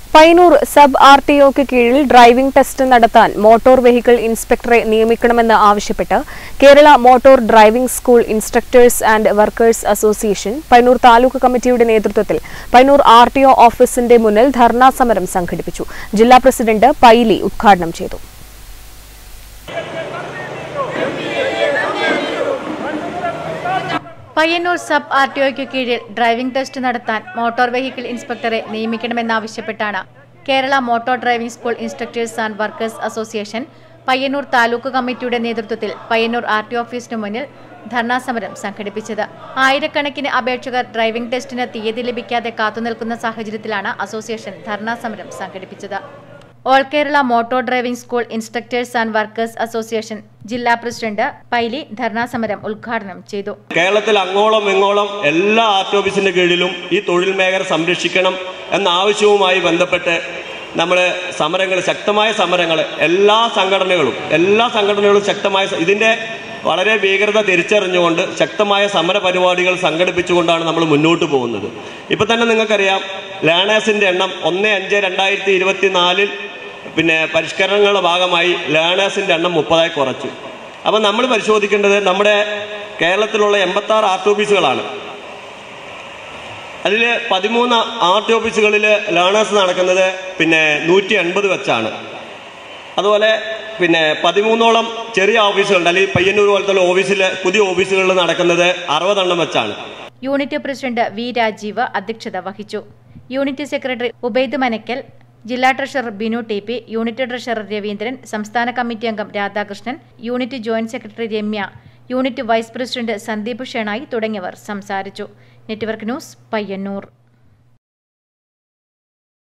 Payyanur sub ആർടിഒക്ക് കീഴിൽ driving test നടത്താൻ മോട്ടോർ വെഹിക്കിൾ ഇൻസ്പെക്ടറെ നിയമിക്കണമെന്ന് ആവശ്യപ്പെട്ട് Kerala motor driving school instructors and workers association Payyannur taluk കമ്മിറ്റിയുടെ നേതൃത്വത്തിൽ പയ്യന്നൂർ ആർടിഒ ഓഫീസിന്റെ മുന്നിൽ ധർണാ സമരം സംഘടിപ്പിച്ചു. ജില്ലാ പ്രസിഡന്റ് പൈലി ഉദ്ഘാടനം ചെയ്തു. പയ്യന്നൂർ സബ് ആർടിഒയ്ക്ക് കീഴിൽ ഡ്രൈവിംഗ് ടെസ്റ്റ് നടത്താൻ മോട്ടോർ വെഹിക്കിൾ ഇൻസ്പെക്ടറെ നിയമിക്കണമെന്നാവശ്യപ്പെട്ടാണ് Kerala motor driving school instructors and workers association Payyannur taluk കമ്മിറ്റിയുടെ നേതൃത്വത്തിൽ പയ്യന്നൂർ ആർടിഒ ഓഫീസിന് മുന്നിൽ ധർണാ സമരം സംഘടിപ്പിച്ചത്. ആയിരക്കണക്കിന് അപേക്ഷകർ ഡ്രൈവിംഗ് ടെസ്റ്റിന് തീയതി ലഭിക്കാതെ കാത്തുനിൽക്കുന്ന സാഹചര്യത്തിലാണ് അസോസിയേഷൻ ധർണാ സമരം സംഘടിപ്പിച്ചത്. All Kerala motor driving school instructors and workers association ജില്ലാ പ്രസിഡന്റ് പൈലി ധർണാ സമരം ഉദ്ഘാടനം ചെയ്തു. കേരളത്തിൽ അങ്ങോളം ഇങ്ങോളം എല്ലാ ആർടി ഓഫീസിന്റെ കീഴിലും ഈ തൊഴിൽ മേഖല സംരക്ഷിക്കണം എന്ന ആവശ്യവുമായി ബന്ധപ്പെട്ട് ശക്തമായ സമരങ്ങൾ എല്ലാ സംഘടനകളും ശക്തമായ ഇതിന്റെ വളരെ ഭീകരത തിരിച്ചറിഞ്ഞുകൊണ്ട് ശക്തമായ സമര പരിപാടികൾ സംഘടിപ്പിച്ചുകൊണ്ടാണ് നമ്മൾ മുന്നോട്ട് പോകുന്നത്. ഇപ്പൊ തന്നെ നിങ്ങൾക്കറിയാം, ലേണേഴ്സിന്റെ എണ്ണം 1/5/2024 പരിഷ്കരണങ്ങളുടെ ഭാഗമായി ലേണേഴ്സിന്റെ എണ്ണം 30 കുറച്ചു. അപ്പം നമ്മൾ പരിശോധിക്കേണ്ടത് നമ്മുടെ കേരളത്തിലുള്ള 86 ആർടി ഓഫീസുകളാണ്. അതിൽ 13 ആർടി ഓഫീസുകളിൽ ലേണേഴ്സ് നടക്കുന്നത് 180 വെച്ചാണ്. അതുപോലെ 13ഓളം ചെറിയ ഓഫീസുകളുണ്ട്. അല്ലെങ്കിൽ പയ്യന്നൂർ പോലത്തെ പുതിയ ഓഫീസുകളിൽ നടക്കുന്നത് 60 എണ്ണം വെച്ചാണ്. യൂണിറ്റ് പ്രസിഡന്റ് വി രാജീവ് അധ്യക്ഷത വഹിച്ചു. യൂണിറ്റ് സെക്രട്ടറി ഉബൈദ് മനക്കൽ, ജില്ലാ treasurer Binu TP, unit treasurer Raveendran, സംസ്ഥാന കമ്മിറ്റി അംഗം Radhakrishnan, unit joint secretary Ramya, unit vice president Sandeep Shenoy തുടങ്ങിയവർ സംസാരിച്ചു. Network news, Payyanur.